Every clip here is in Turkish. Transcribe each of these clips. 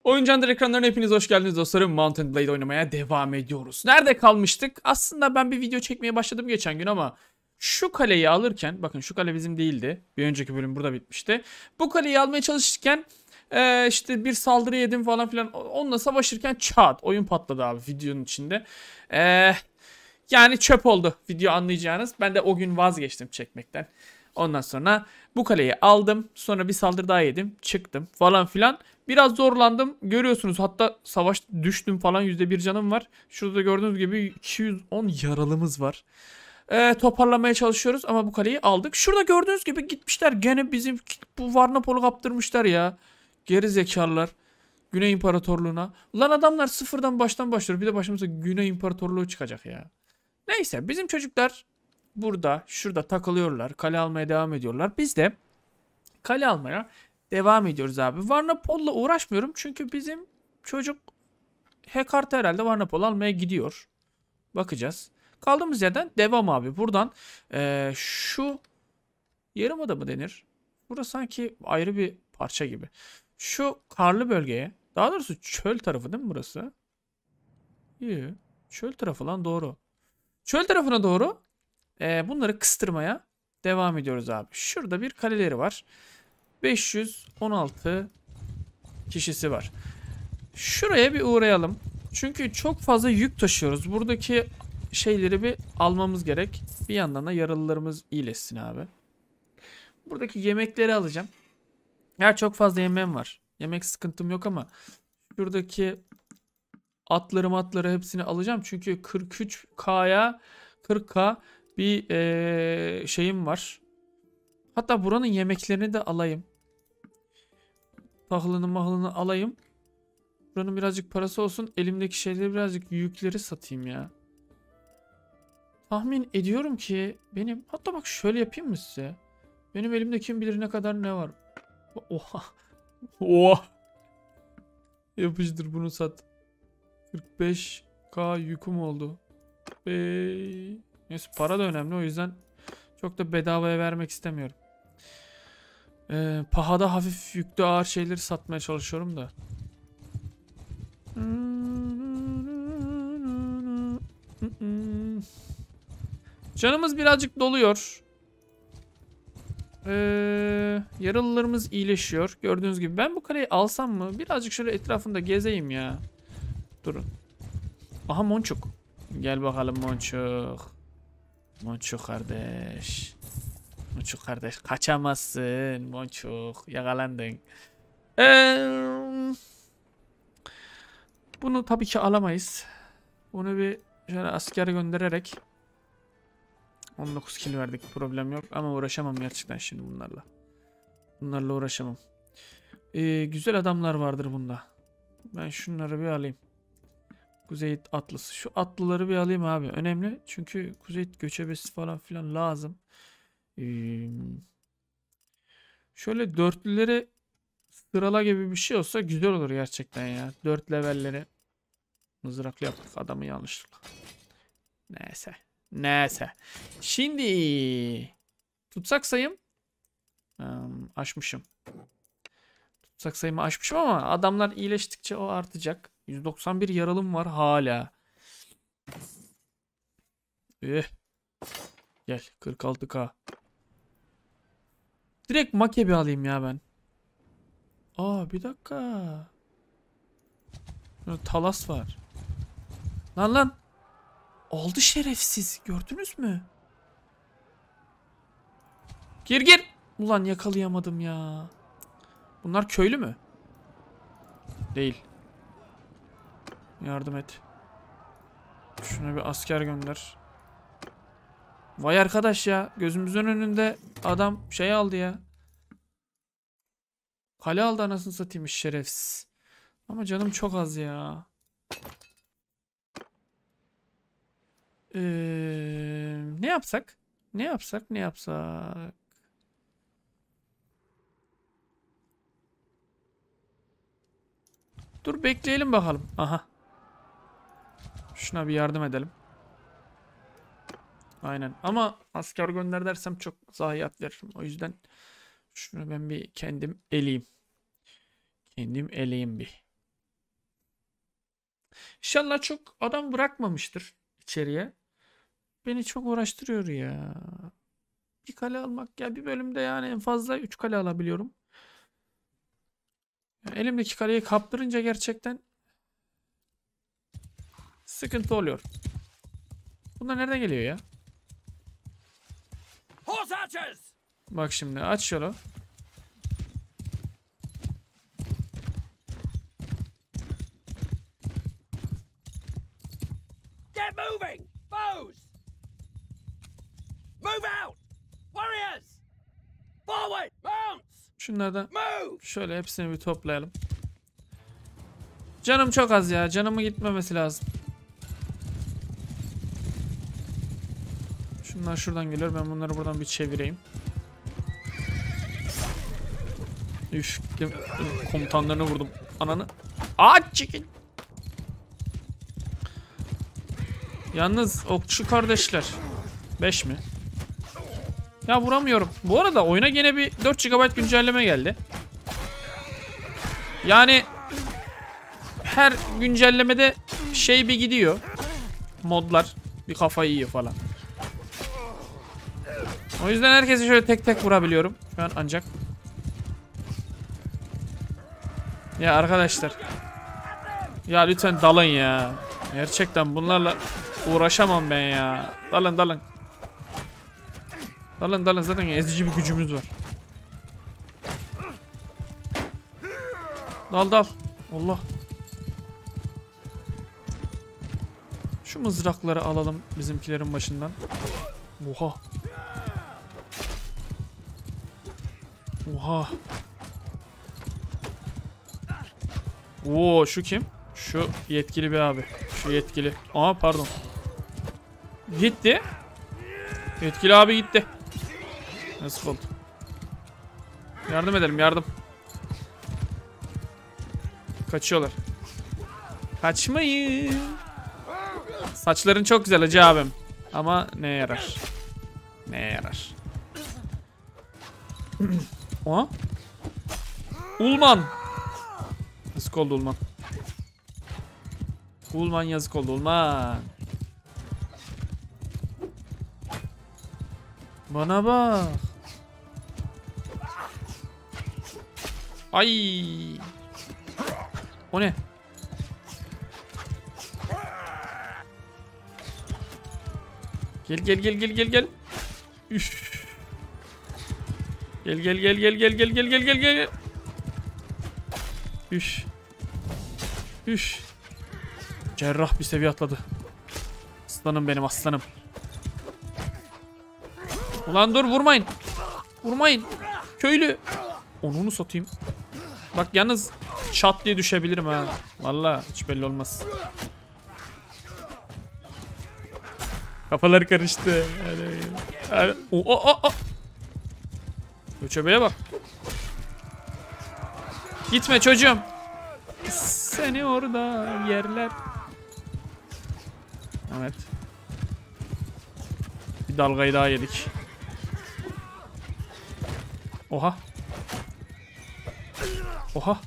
Oyuncağındır ekranlarına hepiniz hoş geldiniz dostlarım. Mountain Blade oynamaya devam ediyoruz. Nerede kalmıştık? Aslında ben bir video çekmeye başladım geçen gün ama şu kaleyi alırken, bakın şu kale bizim değildi. Bir önceki bölüm burada bitmişti. Bu kaleyi almaya çalışırken işte bir saldırı yedim falan filan. Onunla savaşırken çat oyun patladı abi videonun içinde. Eee, Yani çöp oldu video, anlayacağınız. Ben de o gün vazgeçtim çekmekten. Ondan sonra bu kaleyi aldım. Sonra bir saldırı daha yedim. Çıktım falan filan. Biraz zorlandım. Görüyorsunuz, hatta savaş düştüm falan. %1 canım var. Şurada gördüğünüz gibi 210 yaralımız var. Toparlamaya çalışıyoruz ama bu kaleyi aldık. Şurada gördüğünüz gibi gitmişler. Gene bizim bu Varnapol'u kaptırmışlar ya. Geri zekalılar. Güney İmparatorluğu'na. Ulan adamlar sıfırdan baştan başlıyor. Bir de başımıza Güney İmparatorluğu çıkacak ya. Neyse, bizim çocuklar burada şurada takılıyorlar. Kale almaya devam ediyorlar. Biz de kale almaya devam ediyoruz abi. Varnapol'la uğraşmıyorum çünkü bizim çocuk Hekart'ı herhalde Varnapol almaya gidiyor. Bakacağız. Kaldığımız yerden devam abi. Buradan şu yarımada mı denir? Burası sanki ayrı bir parça gibi. Şu karlı bölgeye, daha doğrusu çöl tarafı değil mi burası? İyi. Çöl tarafı lan, doğru. Çöl tarafına doğru bunları kıstırmaya devam ediyoruz abi. Şurada bir kaleleri var. 516 kişisi var. Şuraya bir uğrayalım. Çünkü çok fazla yük taşıyoruz. Buradaki şeyleri bir almamız gerek. Bir yandan da yaralılarımız iyileşsin abi. Buradaki yemekleri alacağım. Ya çok fazla yemeğim var. Yemek sıkıntım yok ama şuradaki atları hepsini alacağım. Çünkü 43K'ya 40K bir şeyim var. Hatta buranın yemeklerini de alayım. Tahılını mahılını alayım. Buranın birazcık parası olsun. Elimdeki şeyleri, birazcık yükleri satayım ya. Tahmin ediyorum ki benim... Hatta bak şöyle yapayım mı size? Benim elimde kim bilir ne kadar ne var. Oha. Oha. Yapıştır bunu sat. 45K yüküm oldu. Neyse, para da önemli, o yüzden çok da bedavaya vermek istemiyorum. Pahada hafif yüklü ağır şeyleri satmaya çalışıyorum da. Canımız birazcık doluyor. Yaralılarımız iyileşiyor. Gördüğünüz gibi. Ben bu kaleyi alsam mı? Birazcık şöyle etrafında gezeyim ya. Durun. Aha, Monçuk. Gel bakalım Monçuk. Monçuk kardeş. Monçuk kardeş. Kaçamazsın Monçuk. Yakalandın. Bunu tabii ki alamayız. Bunu bir şöyle asker göndererek 19 kill verdik, problem yok ama uğraşamam gerçekten şimdi bunlarla. Bunlarla uğraşamam. Güzel adamlar vardır bunda. Ben şunları bir alayım. Kuzey atlısı. Şu atlıları bir alayım abi. Önemli. Çünkü kuzey göçebesi falan filan lazım. Şöyle dörtlüleri sırala gibi bir şey olsa güzel olur gerçekten ya. 4 levelleri mızraklı yaptık adamı yanlışlıkla. Neyse. Neyse. Şimdi tutsak sayım aşmışım. Tutsak sayımı aşmışım ama adamlar iyileştikçe o artacak. 191 yaralım var hala. Gel 46K. Direkt Makebi alayım ya ben. Aa, bir dakika. Talas var. Lan. Oldu şerefsiz. Gördünüz mü? Gir. Ulan yakalayamadım ya. Bunlar köylü mü? Değil. Yardım et. Şuna bir asker gönder. Vay arkadaş ya. Gözümüzün önünde adam şey aldı ya. Kale aldı, anasını satayım şerefsiz. Ama canım çok az ya. Ne yapsak? Ne yapsak? Dur bekleyelim bakalım. Aha. Şuna bir yardım edelim. Aynen. Ama asker gönder dersem çok zayiat veririm. O yüzden şunu ben bir kendim eleyeyim. Bir. İnşallah çok adam bırakmamıştır içeriye. Beni çok uğraştırıyor ya. Bir kale almak ya, bir bölümde yani en fazla 3 kale alabiliyorum. Ya elimdeki kaleyi kaptırınca gerçekten sıkıntı oluyor. Bunlar nereden geliyor ya? Bak şimdi aç yolu. Get moving! Foes! Move out! Warriors! Forward! Mounts! Şunlardan Move! şöyle hepsini bir toplayalım. Canım çok az ya. Canımı gitmemesi lazım. Şunlar şuradan geliyor. Ben bunları buradan bir çevireyim. Üf, gittim. Komutanlarını vurdum. Ananı. Aç çekin. Yalnız okçu kardeşler. 5 mi? Ya vuramıyorum. Bu arada oyuna gene bir 4 GB güncelleme geldi. Yani her güncellemede şey bir gidiyor. Modlar bir kafayı yiyor falan. O yüzden herkese şöyle tek tek vurabiliyorum. Şu an ancak. Ya arkadaşlar. Ya lütfen dalın ya. Gerçekten bunlarla uğraşamam ben ya. Dalın dalın. Dalın dalın, zaten ezici bir gücümüz var. Dal dal. Allah. Şu mızrakları alalım bizimkilerin başından. Oha. Oha. Oo, şu kim? Şu yetkili bir abi. Şu yetkili. Aa pardon. Gitti. Yetkili abi gitti. Nasıl oldu? Yardım edelim, yardım. Kaçıyorlar. Kaçmayın. Saçların çok güzel hacı abim. Ama neye yarar? Neye yarar? Oha. Ulman. Yazık oldu Ulman. Ulman yazık oldu Ulman. Bana bak. Ay. O ne? Gel gel gel gel gel gel. Üf. Gel gel gel gel gel gel gel gel gel gel. Üf. Üf. Cerrah bir seviye atladı. Aslanım benim, aslanım. Ulan dur, vurmayın. Vurmayın. Köylü. Onu satayım. Bak yalnız çat diye düşebilirim ha. Vallahi hiç belli olmaz. Kafalar karıştı. O. Göçebeğe bak. Gitme çocuğum. Seni orada yerler. Evet. Bir dalgayı daha yedik. Oha. Oha.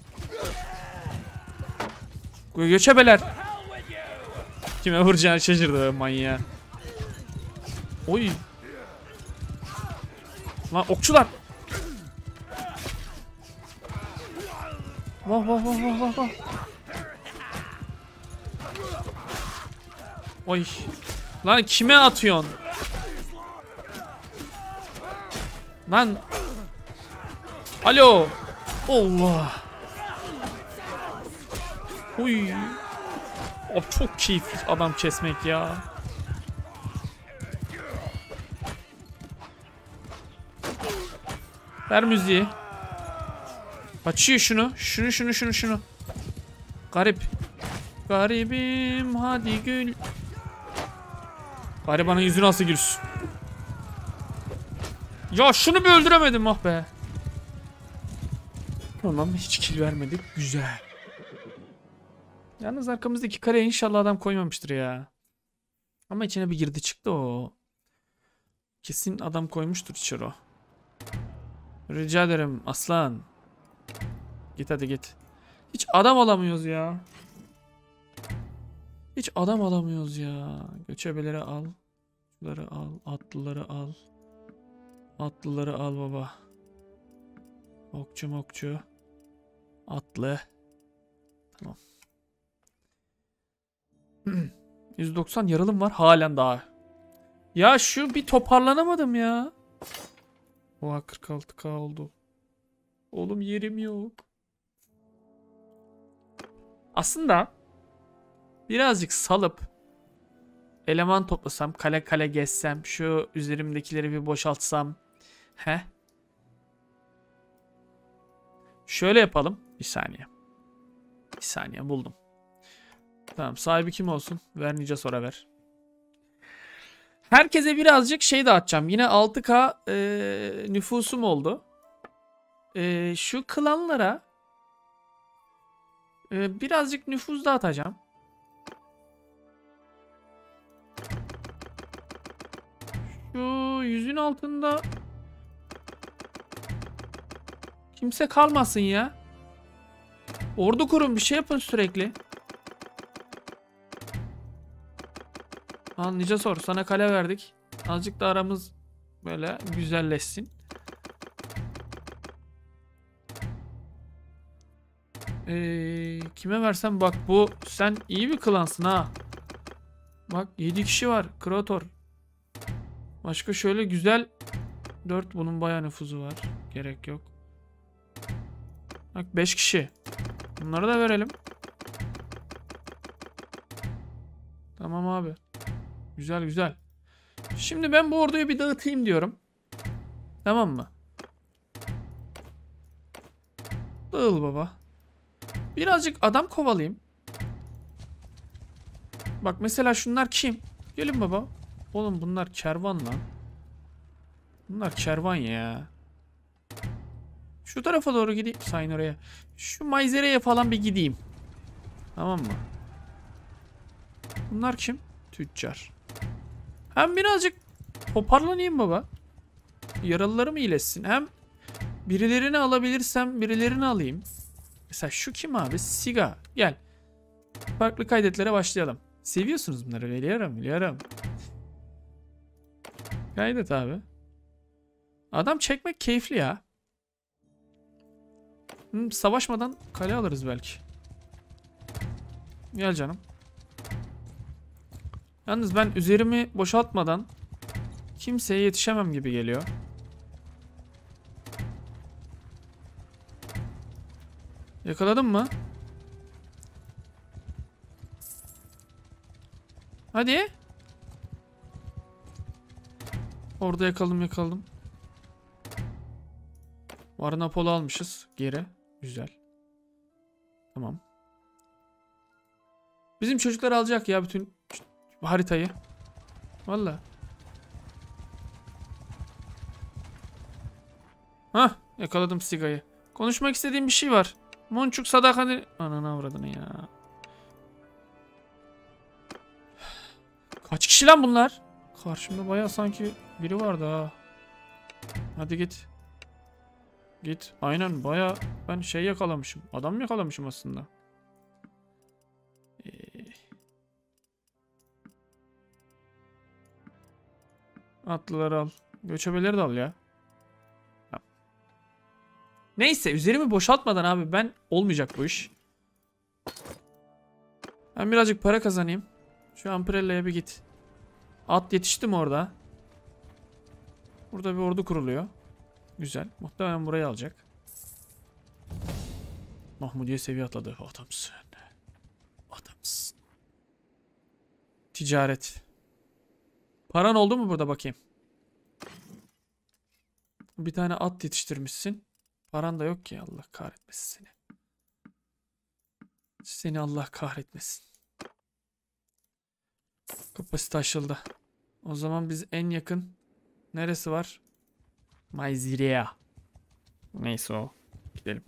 Göçebeler. Kime vuracağını şaşırdı manyağı. Oy. Lan okçular. Vah vah vah vah vah vah. Oy. Lan kime atıyorsun? Lan. Alo. Allah. Uy. Abi çok keyifli adam kesmek ya. Ver müziği. Açıyor şunu. Şunu. Garip. Garibim hadi gül. Garibanın yüzü nasıl gülsün. Ya şunu bir öldüremedim, ah be. Tamam, hiç kill vermedik. Güzel. Yalnız arkamızdaki kareye inşallah adam koymamıştır ya. Ama içine bir girdi çıktı o. Kesin adam koymuştur içeri o. Rica ederim aslan. Git hadi git. Hiç adam alamıyoruz ya. Hiç adam alamıyoruz ya. Göçebeleri al. Şunları al. Atlıları al. Atlıları al baba. Okçu mokçu. Atlı. Tamam. 190 yaralım var. Halen daha. Ya şu bir toparlanamadım ya. Oha 46k oldu. Oğlum yerim yok. Aslında birazcık salıp eleman toplasam, kale kale gezsem, şu üzerimdekileri bir boşaltsam. He? Şöyle yapalım. Bir saniye. Bir saniye buldum. Tamam, sahibi kim olsun? Ver nice sonra ver. Herkese birazcık şey dağıtacağım. Yine 6k nüfusum oldu. Şu klanlara birazcık nüfus dağıtacağım. Şu yüzün altında kimse kalmasın ya. Ordu kurun, bir şey yapın sürekli. Al nice sor, sana kale verdik. Azıcık da aramız böyle güzelleşsin. Kime versem bak, bu sen iyi bir klansın ha. Bak 7 kişi var. Krator. Başka şöyle güzel 4, bunun bayağı nüfuzu var. Gerek yok. Bak 5 kişi. Bunları da verelim. Tamam abi. Güzel güzel. Şimdi ben bu orduyu bir dağıtayım diyorum. Tamam mı? Dağıl baba. Birazcık adam kovalayayım. Bak mesela şunlar kim? Gelin baba. Oğlum bunlar kervan lan. Bunlar kervan ya. Şu tarafa doğru gideyim. Sayın oraya. Şu Mayzere'ye falan bir gideyim. Tamam mı? Bunlar kim? Tüccar. Hem birazcık toparlanayım baba. Yaralılarım iyileşsin. Hem birilerini alabilirsem birilerini alayım. Mesela şu kim abi? Siga. Gel. Farklı kaydetlere başlayalım. Seviyorsunuz bunları. Biliyorum biliyorum. Kaydet abi. Adam çekmek keyifli ya. Savaşmadan kale alırız belki. Gel canım. Yalnız ben üzerimi boşaltmadan kimseye yetişemem gibi geliyor. Yakaladın mı? Hadi. Orada yakaladım. Varnapol'u almışız. Geri. Güzel. Tamam. Bizim çocuklar alacak ya bütün haritayı. Vallahi. Hah, yakaladım Siga'yı. Konuşmak istediğim bir şey var. Monçuk sadakani... Ananı avradını ya. Kaç kişi lan bunlar? Karşımda bayağı sanki biri vardı ha. Hadi git. Git. Aynen bayağı ben şey yakalamışım. Adam yakalamışım aslında. Atlıları al. Göçebeleri de al ya. Neyse üzerimi boşaltmadan abi ben olmayacak bu iş. Ben birazcık para kazanayım. Şu Amprella'ya bir git. At yetişti mi orada? Burada bir ordu kuruluyor. Güzel. Muhtemelen burayı alacak. Mahmudiye seviye atladı. Adamsın. Adamsın. Ticaret. Paran oldu mu burada bakayım? Bir tane at yetiştirmişsin. Paran da yok ki, Allah kahretmesin seni. Seni Allah kahretmesin. Kapasite aşıldı. O zaman biz en yakın neresi var? Mayzirea. Neyse o. Gidelim.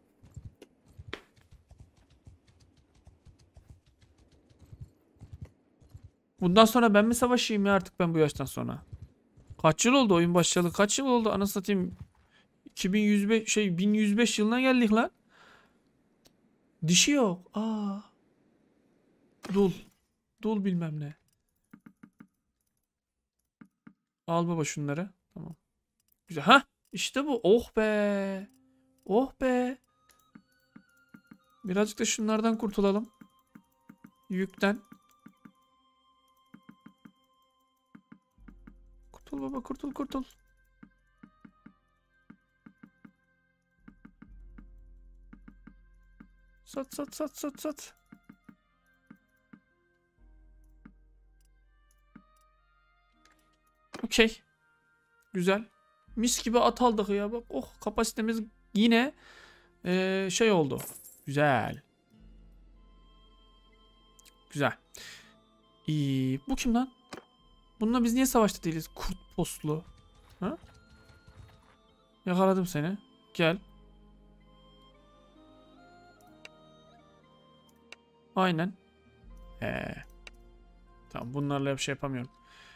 Bundan sonra ben mi savaşayım ya artık ben bu yaştan sonra? Kaç yıl oldu oyun başlayalı? Kaç yıl oldu? Anasını satayım. 2105 1105 yılına geldik lan. Dişi yok. Aa. Dul. dul bilmem ne. Al baba şunları. Tamam. Güzel. Ha, işte bu. Oh be. Oh be. Birazcık da şunlardan kurtulalım. Yükten. Kurtul baba, kurtul kurtul. Sat sat sat sat sat. Okey. Güzel. Mis gibi at aldık ya. Bak, oh, kapasitemiz yine şey oldu. Güzel. Güzel. İyi. Bu kim lan? Bununla biz niye savaşta değiliz? Kurt postlu. Ha? Yakaladım seni. Gel. Aynen. Tamam, bunlarla bir şey yapamıyorum.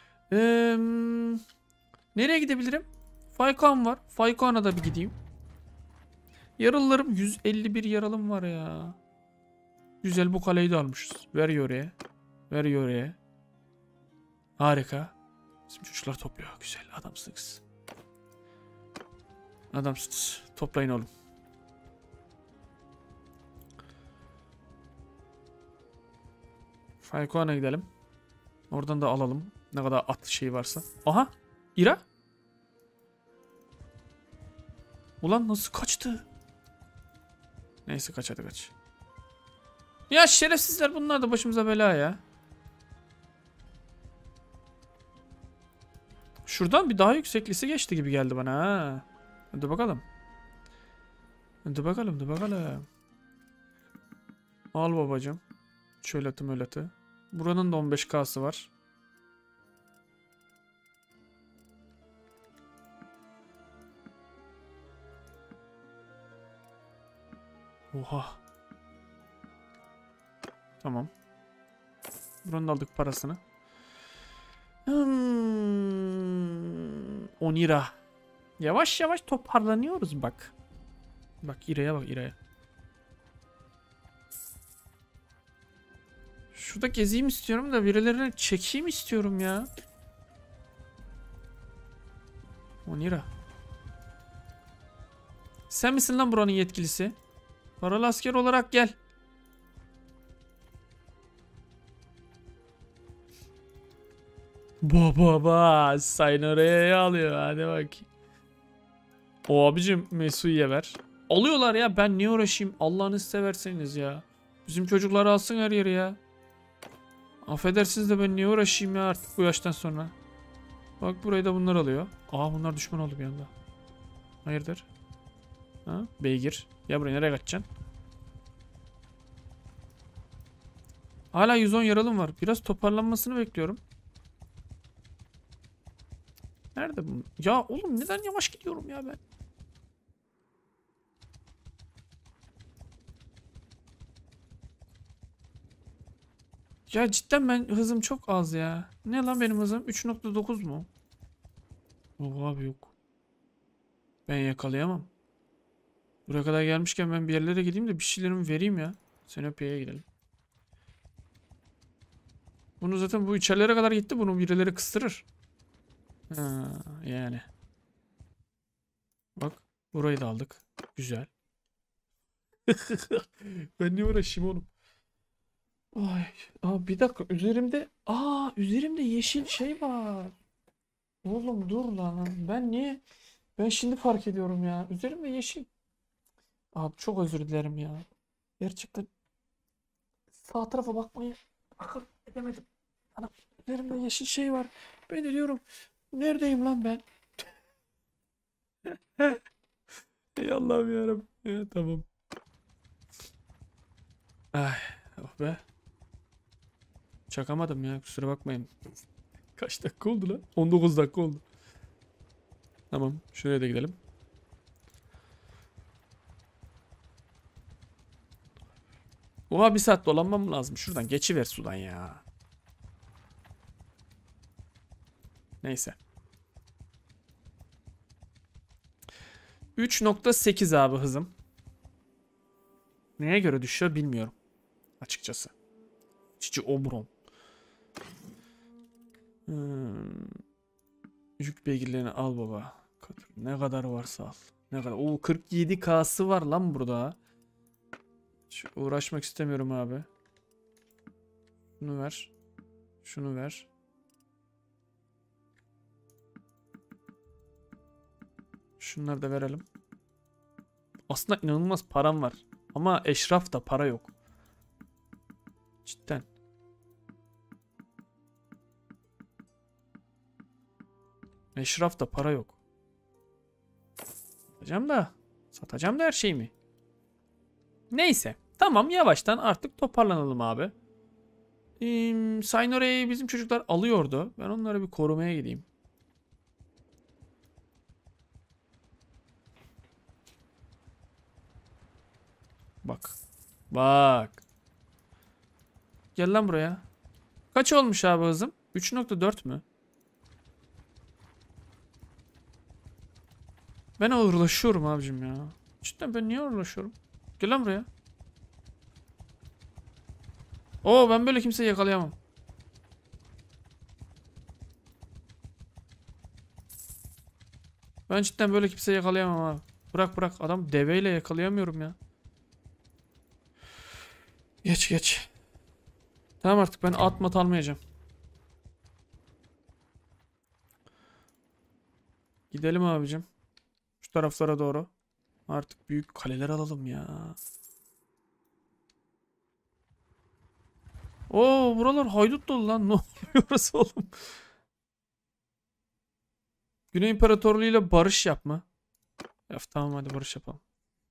Nereye gidebilirim? Faykan var. Faykan'a da bir gideyim. Yaralılarım 151 yaralım var ya. Güzel, bu kaleyi de almışız. Ver oraya. Ver oraya. Harika. Bizim çocuklar topluyor. Güzel, adamsınız. Adamsınız. Toplayın oğlum. Faykan'a gidelim. Oradan da alalım. Ne kadar at şey varsa. Aha. İra. Ulan nasıl kaçtı? Neyse, kaç hadi kaç. Ya şerefsizler, bunlar da başımıza bela ya. Şuradan bir daha yükseklisi geçti gibi geldi bana ha. Hadi bakalım. Hadi bakalım, hadi bakalım. Al babacım. Çölatı mölatı. Buranın da 15K'sı var. Oha. Tamam. Buranın da aldık parasını. 10 lira. Yavaş yavaş toparlanıyoruz bak. Bak İra'ya, bak İra'ya. Şurada gezeyim istiyorum da birilerine çekeyim istiyorum ya. 10 lira. Sen misin lan buranın yetkilisi? Paralı asker olarak gel. Baba sayın oraya alıyor, hadi bak. O abicim Mesu'ya ver. Alıyorlar ya, ben niye uğraşayım, Allah'ını severseniz ya. Bizim çocuklar alsın her yeri ya. Affedersiniz de ben niye uğraşayım ya artık bu yaştan sonra. Bak, burayı da bunlar alıyor. Aa, bunlar düşman oldu bir anda. Hayırdır? Ha? Beygir. Ya buraya nereye kaçacaksın? Hala 110 yaralım var. Biraz toparlanmasını bekliyorum. Nerede bu? Ya oğlum, neden yavaş gidiyorum ya ben? Ya cidden ben hızım çok az ya. Ne lan benim hızım? 3.9 mu? Yok abi, yok. Ben yakalayamam. Buraya kadar gelmişken ben bir yerlere gideyim de bir şeylerimi vereyim ya. Senopya'ya gidelim. Bunu zaten bu içerilere kadar gitti. Bunu birileri kıstırır. Ha, yani. Bak, burayı da aldık. Güzel. Ben niye uğraşayım oğlum? Ay, bir dakika, üzerimde yeşil şey var. Oğlum dur lan. Ben şimdi fark ediyorum ya. Üzerimde yeşil. Abi çok özür dilerim ya. Gerçekten sağ tarafa bakmayı akıl edemedim. Ana, üzerimde yeşil şey var. Ben de diyorum, neredeyim lan ben? Ey Allah'ım yarabbim. Ya, tamam. Ay, oh be. Çakamadım ya, kusura bakmayın. Kaç dakika oldu lan? 19 dakika oldu. Tamam, şuraya da gidelim. Oha, bir saat dolanmam lazım. Şuradan geçiver sudan ya. Neyse. 3.8 abi hızım. Neye göre düşüyor bilmiyorum. Açıkçası. Cici Obron. Yük beygirlerini al baba. Ne kadar varsa al. Ne kadar? Oo 47K'sı var lan burada. Hiç uğraşmak istemiyorum abi. Şunu ver. Şunu ver. Şunları da verelim. Aslında inanılmaz param var. Ama eşrafta para yok. Cidden. Eşrafta para yok. Satacağım da her şeyimi. Neyse. Tamam, yavaştan artık toparlanalım abi. Saynore'yi bizim çocuklar alıyordu. Ben onları bir korumaya gideyim. Bak. Bak. Gel lan buraya. Kaç olmuş abi hızım? 3.4 mü? Ben uğraşıyorum abicim ya. Cidden ben niye uğraşıyorum? Gel lan buraya. Oo, ben böyle kimseyi yakalayamam. Ben cidden böyle kimseyi yakalayamam abi. Bırak adam deveyle yakalayamıyorum ya. Geç. Tamam, artık ben at mat almayacağım. Gidelim abicim. Şu taraflara doğru. Artık büyük kaleler alalım ya. Oo, buralar haydut dolu lan. Ne oluyor orası oğlum? Güney İmparatorluğu ile barış yapma. Tamam, hadi barış yapalım.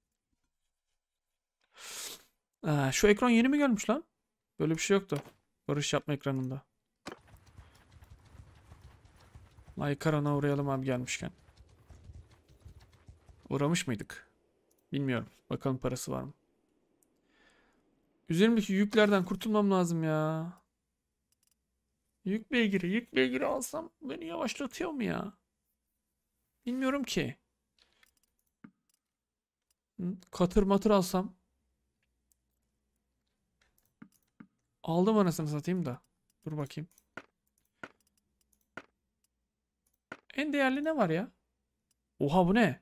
Şu ekran yeni mi gelmiş lan? Böyle bir şey yoktu. Barış yapma ekranında. Lycaron'a uğrayalım abi gelmişken. Uğramış mıydık? Bilmiyorum. Bakalım parası var mı? Üzerimdeki yüklerden kurtulmam lazım ya. Yük beygiri alsam beni yavaşlatıyor mu ya? Bilmiyorum ki. Katır matır alsam. Aldım anasını satayım da. Dur bakayım. En değerli ne var ya? Oha, bu ne?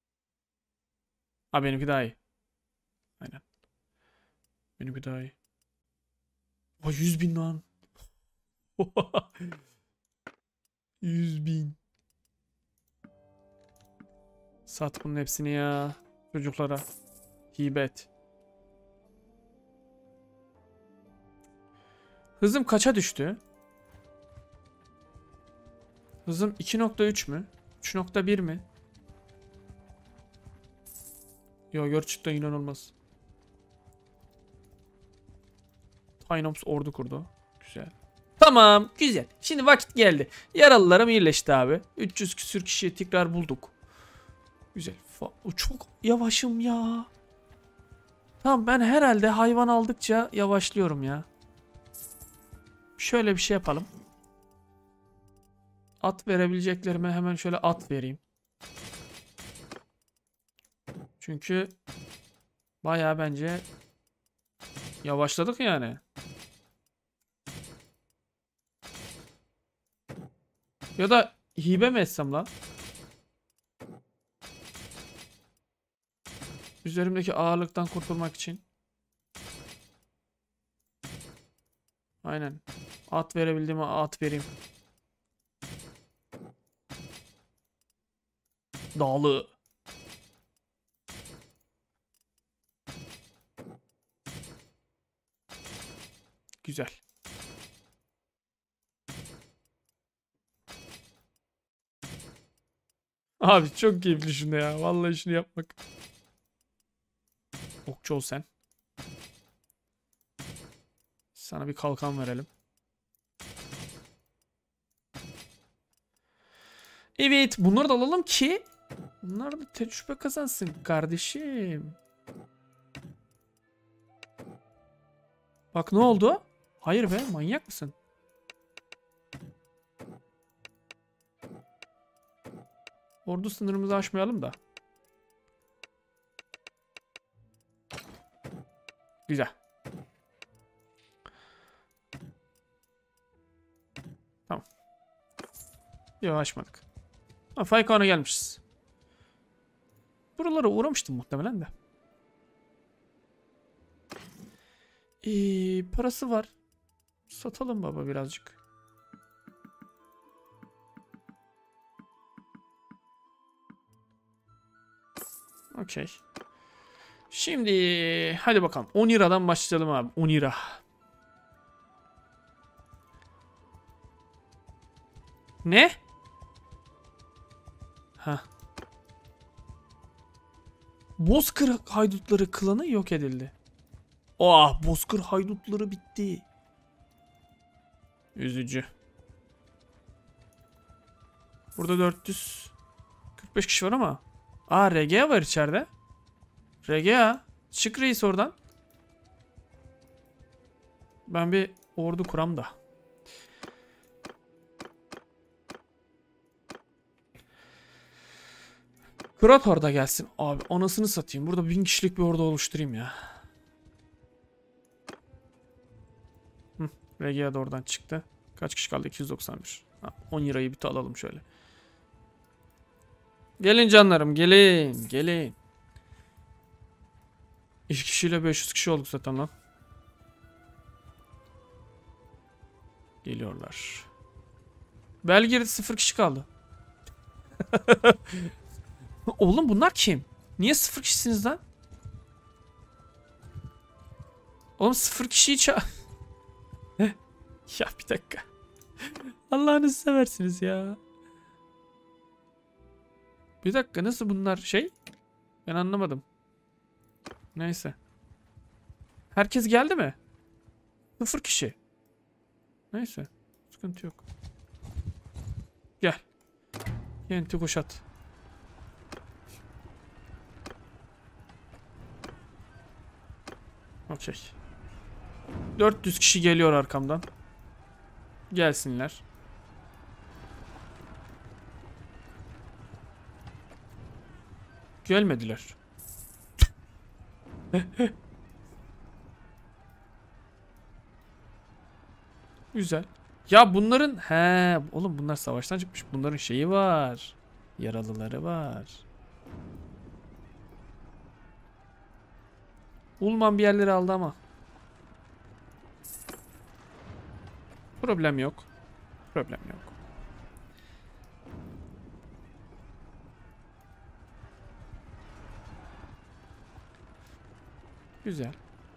Ha, benimki daha iyi. Aynen. Benimki daha iyi. Oha, 100.000 lan. 100.000. Sat bunun hepsini ya. Çocuklara. Hibe et. Hızım kaça düştü? Hızım 2.3 mü? 3.1 mi? Yo, gerçekten inanılmaz. Tynops ordu kurdu. Güzel. Tamam, güzel. Şimdi vakit geldi. Yaralılarım iyileşti abi. 300 küsür kişiyi tekrar bulduk. Güzel. Çok yavaşım ya. Tamam, ben herhalde hayvan aldıkça yavaşlıyorum ya. Şöyle bir şey yapalım. At verebileceklerime hemen şöyle at vereyim. Çünkü bayağı bence yavaşladık yani. Ya da hibe mi etsem lan? Üzerimdeki ağırlıktan kurtulmak için. Aynen. At verebildiğime at vereyim. Dağlı. Güzel. Abi çok keyifli şunu ya. Vallahi şunu yapmak. Okçu ol sen. Sana bir kalkan verelim. Evet, bunları da alalım ki bunlar da tecrübe kazansın kardeşim. Bak ne oldu? Hayır be, manyak mısın? Ordu sınırımızı aşmayalım da. Güzel. Tamam. Yok açmadık. Ha, Faykon'a gelmişiz. Buralara uğramıştım muhtemelen de. Parası var. Satalım baba birazcık. Okey. Şimdi hadi bakalım. 10 liradan başlayalım abi. 10 lira. Ne? Ha. Bozkır haydutları klanı yok edildi. Oh, Bozkır haydutları bitti. Üzücü. Burada 445 kişi var ama. Aa, RGA var içeride. RGA. Çık reis oradan. Ben bir ordu kuram da. Krator da gelsin. Abi anasını satayım. Burada 1000 kişilik bir ordu oluşturayım ya. RGA da oradan çıktı. Kaç kişi kaldı? 291. Ha, 10 lirayı bir alalım şöyle. Gelin canlarım, gelin. Gelin. 2 kişiyle 500 kişi olduk zaten lan. Geliyorlar. Belgir'de 0 kişi kaldı. Oğlum bunlar kim? Niye 0 kişisiniz lan? Oğlum 0 kişiyi Ya bir dakika. Allah'ınızı seversiniz ya. Bir dakika, nasıl bunlar şey? Ben anlamadım. Neyse. Herkes geldi mi? 0 kişi. Neyse. Sıkıntı yok. Gel. Kenti kuşat. Okey. 400 kişi geliyor arkamdan. Gelsinler. Gelmediler. Güzel. Ya bunların oğlum bunlar savaştan çıkmış. Bunların şeyi var. Yaralıları var. Ulman bir yerleri aldı ama. Problem yok. Problem yok. Güzel.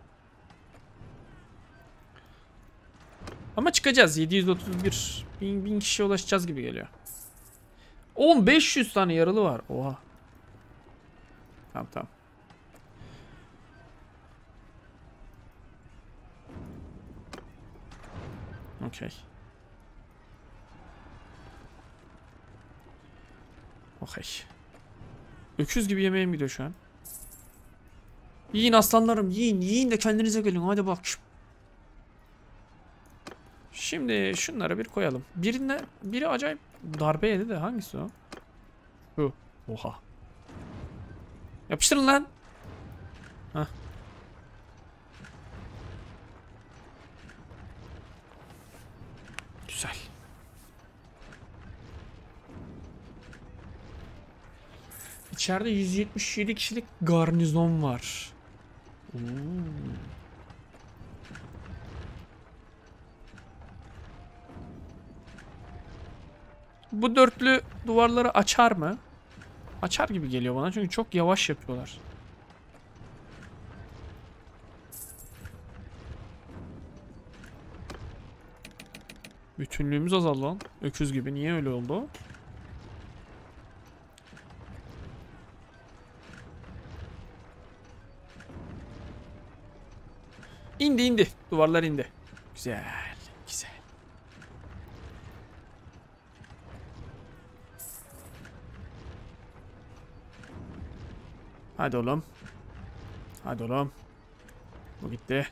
Ama çıkacağız. 731. 1000 kişiye ulaşacağız gibi geliyor. 500 tane yaralı var. Oha. Tamam tamam. Okey. Okey. Öküz gibi yemeğim gidiyor şu an. Yiyin aslanlarım, yiyin. Yiyin de kendinize gelin. Hadi bak. Şimdi şunları bir koyalım. Biri acayip darbe yedi de hangisi o? Bu. Oha. Yapıştırın lan. Hah. Güzel. İçeride 177 kişilik garnizon var. Oo. Bu dörtlü duvarları açar mı? Açar gibi geliyor bana çünkü çok yavaş yapıyorlar. Bütünlüğümüz azaldı lan. Öküz gibi. Niye öyle oldu? İndi indi. Duvarlar indi. Güzel. Güzel. Hadi oğlum. Hadi oğlum. Bu gitti.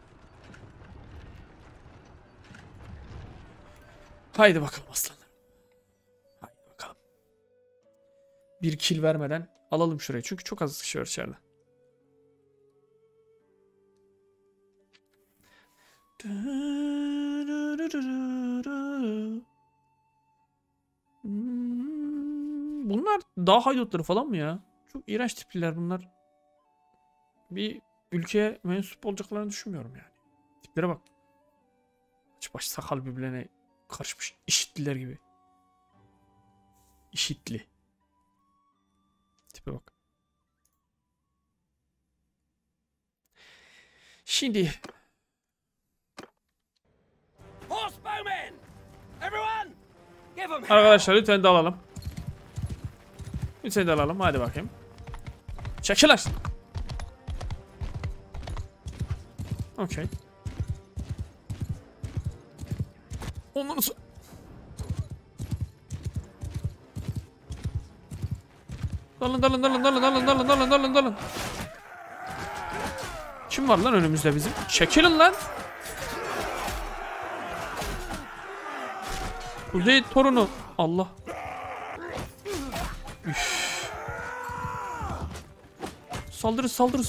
Haydi bakalım aslanlar. Haydi bakalım. Bir kill vermeden alalım şurayı. Çünkü çok az kişi var içeride. bunlar dağ haydutları falan mı ya? Çok iğrenç tipliler bunlar. Bir ülkeye mensup olacaklarını düşünmüyorum yani. Tiplere bak. Baş sakal birbirine karışmış. İşitliler gibi. İşitli. Tipe bak. Şimdi Horsebowmen! Everyone! Give them arkadaşlar lütfen dalalım. Lütfen dalalım. Hadi bakayım. Çekiler. Okey. Ondan sonra... Dalın. Kim var lan önümüzde bizim? Çekilin lan. Kuzey torunu. Allah. Üf. Saldırı.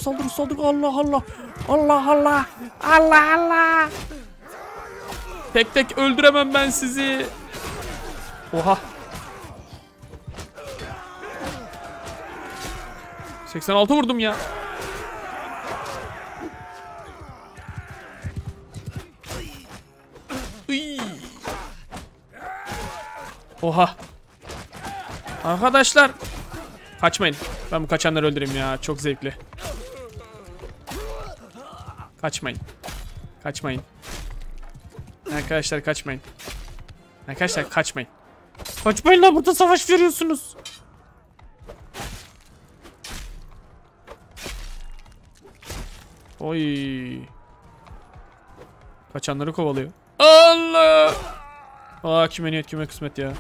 Allah. Tek öldüremem ben sizi. Oha. 86 vurdum ya. Iy. Oha. Arkadaşlar. Kaçmayın. Ben bu kaçanları öldüreyim ya. Çok zevkli. Kaçmayın. Arkadaşlar kaçmayın. Kaçmayın lan, burada savaş veriyorsunuz. Oy. Kaçanları kovalıyor. Allah. Aa, kime niyet kime kısmet ya.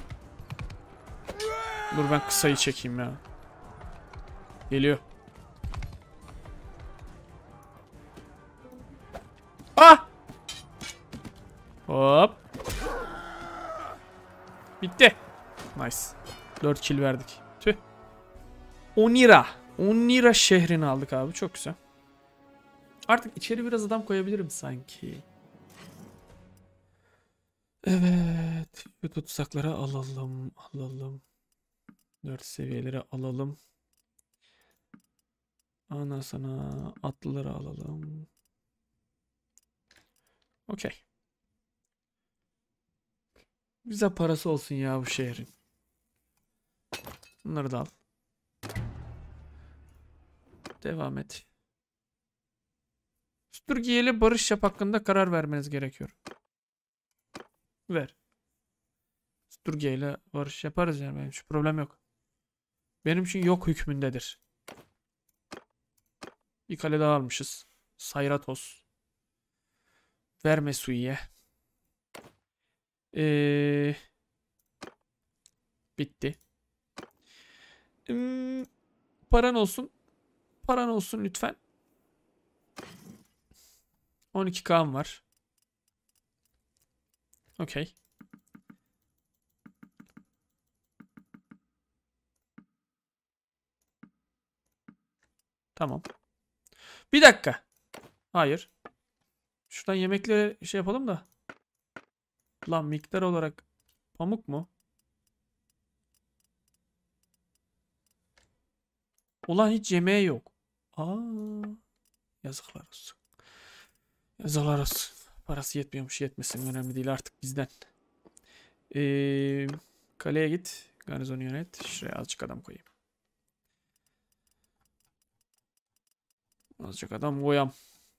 Dur ben kısayı çekeyim ya. Geliyor. Ah! Hop. Bitti. Nice. 4 kill verdik. Tüh. Onira şehrini aldık abi. Çok güzel. Artık içeri biraz adam koyabilirim sanki. Evet. Tutsakları alalım. 4 seviyeleri alalım. Anasına atlıları alalım. Okey. Bize parası olsun ya bu şehrin. Bunları da al. Devam et. Türkiye ile barış yap hakkında karar vermeniz gerekiyor. Ver. Türkiye ile barış yaparız yani, benim hiç problem yok. Benim için yok hükmündedir. Bir kale daha almışız. Sayratos. Verme Sui'ye. Bitti. Paran olsun. Paran olsun lütfen. 12K'm var. Okey. Tamam. Bir dakika. Hayır. Şuradan yemekleri şey yapalım da. Lan miktar olarak pamuk mu? Ulan hiç yemeği yok. Aa, yazıklar olsun. Yazıklar olsun. Parası yetmiyormuş, yetmesin. Önemli değil artık bizden. Kaleye git. Garnizonu yönet. Şuraya azıcık adam koyayım. Azıcık adam koyam.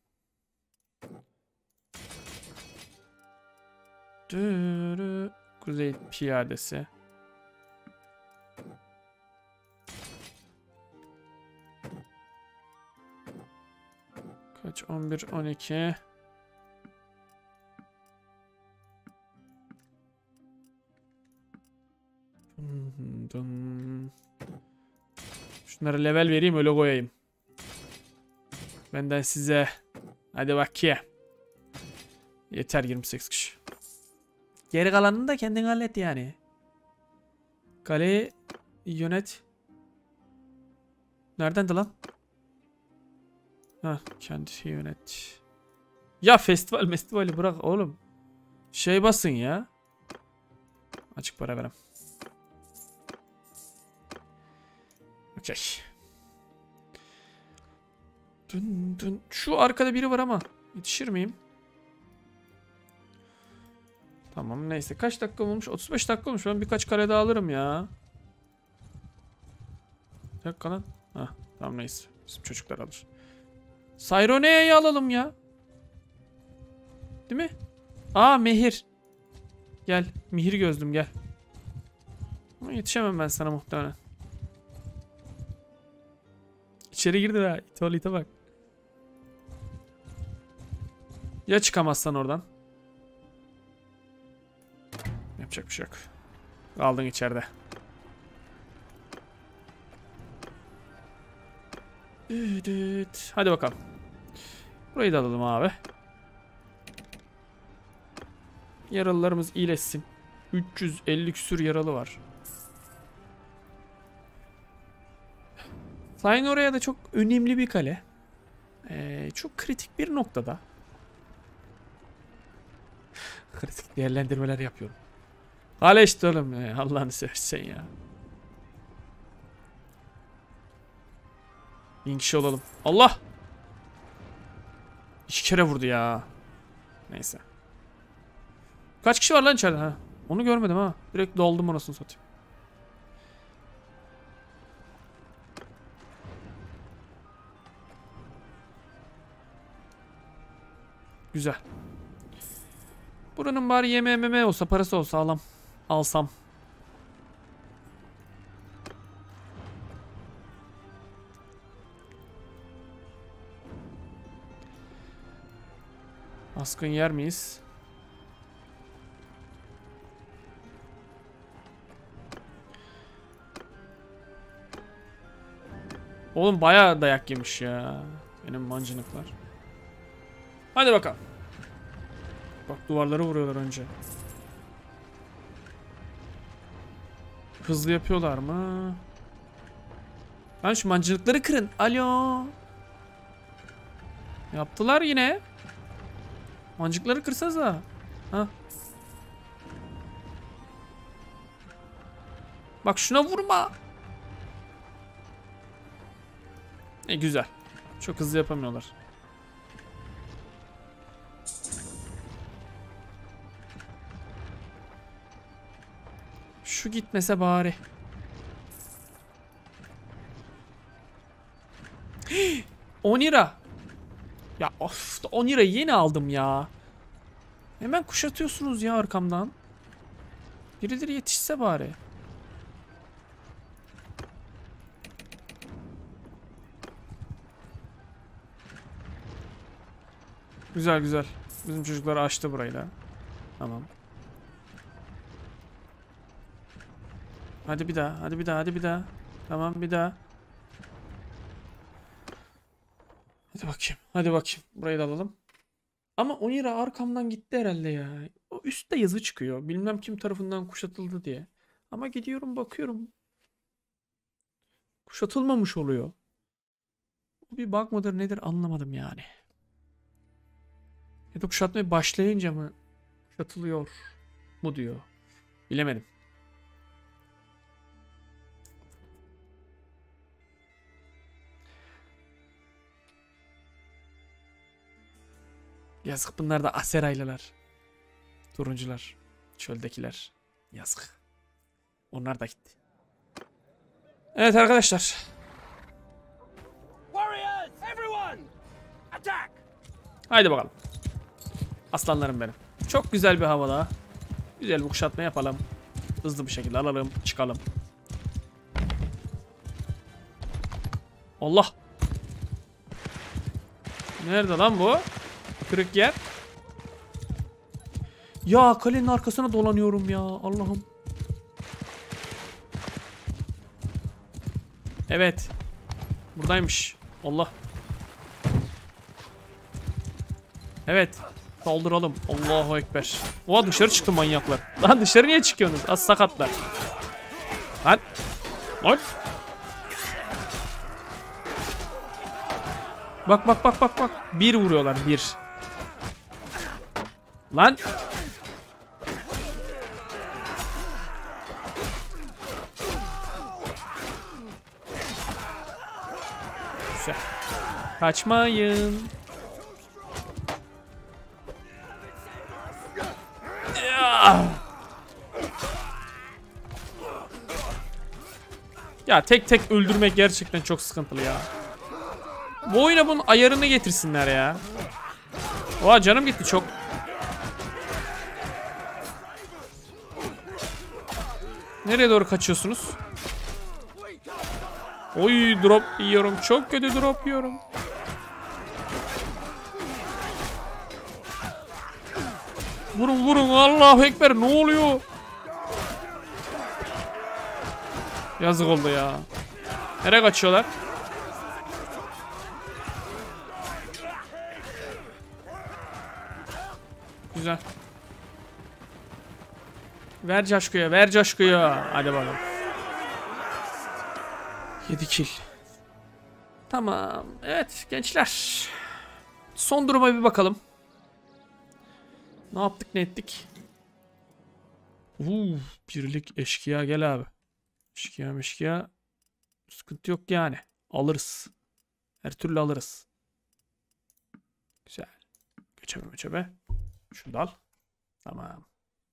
Kuzey piyadesi. Kaç? 11, 12. Şunlara level vereyim, öyle koyayım. Benden size. Hadi bakayım. Yeter 28 kişi. Geri kalanını da kendin hallet yani. Kaleyi yönet. Neredendi lan? Ha, kendisi yönet. Ya festivali bırak oğlum. Şey basın ya. Açık para verem. Okey. Dün dün. Şu arkada biri var ama yetişir miyim? Tamam neyse. Kaç dakika olmuş? 35 dakika olmuş. Ben birkaç kare daha alırım ya. Bir dakika lan. Hah, tamam neyse. Bizim çocuklar alır. Sayronea'yı alalım ya. Değil mi? Aa Mehir. Gel. Mihir gözlüm gel. Ama yetişemem ben sana muhtemelen. İçeri girdi ha. Tuvalete bak. Ya çıkamazsan oradan. Yapacak bir şey yok. Kaldın içeride. Hadi bakalım. Burayı da alalım abi. Yaralılarımız iyileşsin. 350 küsür yaralı var. Sayın oraya da çok önemli bir kale. Çok kritik bir noktada. Kritik değerlendirmeler yapıyorum. Kale işte oğlum. Allah'ını seversen ya. 1000 kişi olalım. Allah! 2 kere vurdu ya. Neyse. Kaç kişi var lan içeride? Ha. Onu görmedim ha. Direkt doldum anasını satayım. Güzel. Buranın bari yeme olsa, parası olsa alsam. Baskın yer miyiz? Oğlum bayağı dayak yemiş ya. Benim mancınıklar. Hadi bakalım. Bak duvarları vuruyorlar önce. Hızlı yapıyorlar mı? Lan şu mancınıkları kırın. Alo. Yaptılar yine. Mancıkları kırsanıza. Ha. Bak şuna vurma. Güzel. Çok hızlı yapamıyorlar. Şu gitmese bari. Onira. Ya of, 10 lirayı yeni aldım ya. Hemen kuşatıyorsunuz ya arkamdan. Birileri yetişse bari. Güzel güzel. Bizim çocuklar açtı burayı da. Tamam. Hadi bir daha, hadi bir daha, hadi bir daha. Tamam bir daha. Hadi bakayım, hadi bakayım. Burayı da alalım. Ama Onira arkamdan gitti herhalde ya. O üstte yazı çıkıyor. Bilmem kim tarafından kuşatıldı diye. Ama gidiyorum bakıyorum. Kuşatılmamış oluyor. Bu bir bug mıdır nedir anlamadım yani. Ya da kuşatmaya başlayınca mı kuşatılıyor mu diyor. Bilemedim. Yazık bunlar da Aseraylılar. Turuncular. Çöldekiler. Yazık. Onlar da gitti. Evet arkadaşlar. Warriors, everyone! Attack! Haydi bakalım. Aslanlarım benim. Çok güzel bir havada. Güzel bir kuşatma yapalım. Hızlı bir şekilde alalım. Çıkalım. Allah. Nerede lan bu? Kırık yer. Ya kalenin arkasına dolanıyorum ya. Allah'ım. Evet. Buradaymış. Allah. Evet. Saldıralım. Allahu Ekber. Oha dışarı çıktı manyaklar. Lan dışarı niye çıkıyorsunuz? Az sakatlar. Lan. Lan. Bak bak bak bak bak. Bir vuruyorlar bir. Lan. Kaçmayın. Ya tek tek öldürmek gerçekten çok sıkıntılı ya. Bu oyuna bunun ayarını getirsinler ya. Oha canım gitti çok. Nereye doğru kaçıyorsunuz? Oy drop yiyorum. Çok kötü drop yiyorum. Vurun vurun. Allahu Ekber. Ne oluyor? Yazık oldu ya. Nereye kaçıyorlar? Güzel. Ver coşkuya, ver coşkuya. Hadi bakalım. 7 kill. Tamam. Evet gençler. Son duruma bir bakalım. Ne yaptık ne ettik? Birlik eşkıya gel abi. Eşkıya meşkıya. Sıkıntı yok yani. Alırız. Her türlü alırız. Güzel. Geçeme. Şunu da al. Tamam.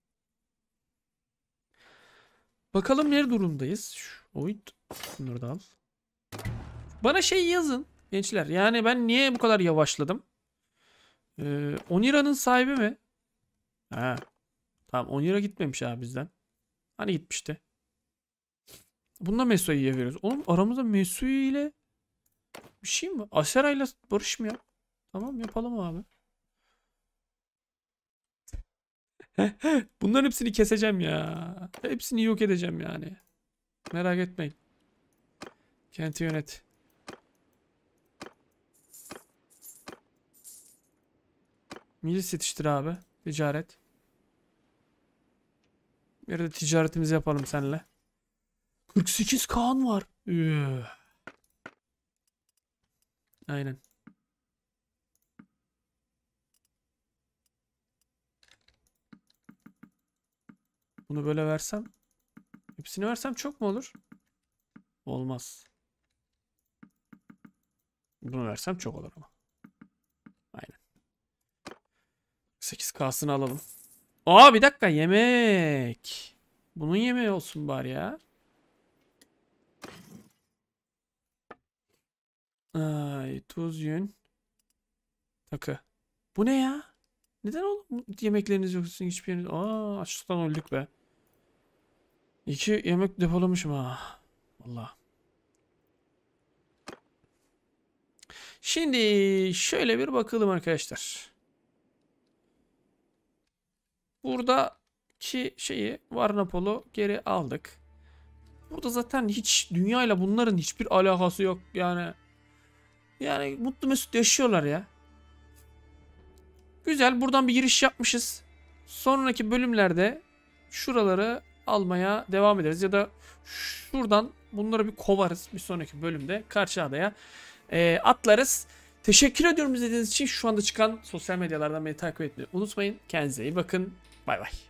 Bakalım ne durumdayız. Bunları da al. Bana şey yazın gençler. Yani ben niye bu kadar yavaşladım? Onira'nın sahibi mi? Ha. Tamam Onira gitmemiş abi bizden. Hani gitmişti. Bununla Mesu'yu veriyoruz. Oğlum aramızda Mesu ile bir şey mi? Asera ile barışmıyor. Tamam yapalım abi. Bunların hepsini keseceğim ya. Hepsini yok edeceğim yani. Merak etmeyin. Kenti yönet. Milis yetiştir abi. Ticaret. Bir de ticaretimizi yapalım seninle. 48 Kaan var. Aynen. Bunu böyle versem. Hepsini versem çok mu olur? Olmaz. Bunu versem çok olur ama. Aynen. 8K'sını alalım. Aa bir dakika yemek. Bunun yemeği olsun bari ya. Ay tuz yün. Takı. Bu ne ya? Neden oğlum yemekleriniz yok sizin hiçbiriniz? Aa açlıktan öldük be. 2 yemek depolamışım ha. Vallahi. Şimdi şöyle bir bakalım arkadaşlar. Buradaki şeyi Varnapol'u geri aldık. Burada zaten hiç dünyayla bunların hiçbir alakası yok yani. Yani mutlu mesut yaşıyorlar ya. Güzel buradan bir giriş yapmışız. Sonraki bölümlerde şuraları almaya devam ederiz. Ya da şuradan bunları bir kovarız. Bir sonraki bölümde karşı adaya atlarız. Teşekkür ediyorum izlediğiniz için. Şu anda çıkan sosyal medyalardan beni takip etmeyi unutmayın. Kendinize iyi bakın. Bay bay.